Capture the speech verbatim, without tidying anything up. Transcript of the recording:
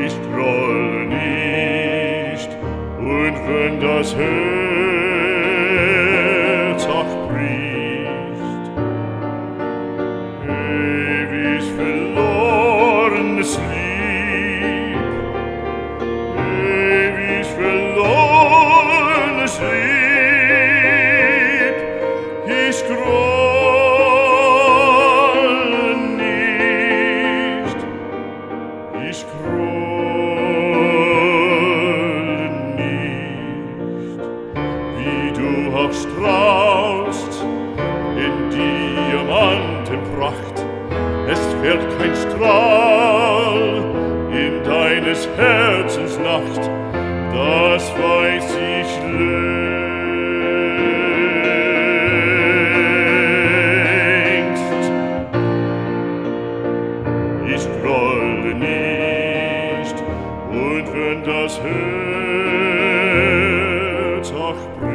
ich grolle nicht, und wenn das Herz auch bricht, ewig verlorenes Lieb, ewig verlorenes Lieb, ich grolle nicht, ich grolle nicht, wie du auch strahlst in Diamantenpracht, es fällt kein Strahl in deines Herzens Nacht, das weiß ich längst. Ich grolle nicht, und wenn das Herz auch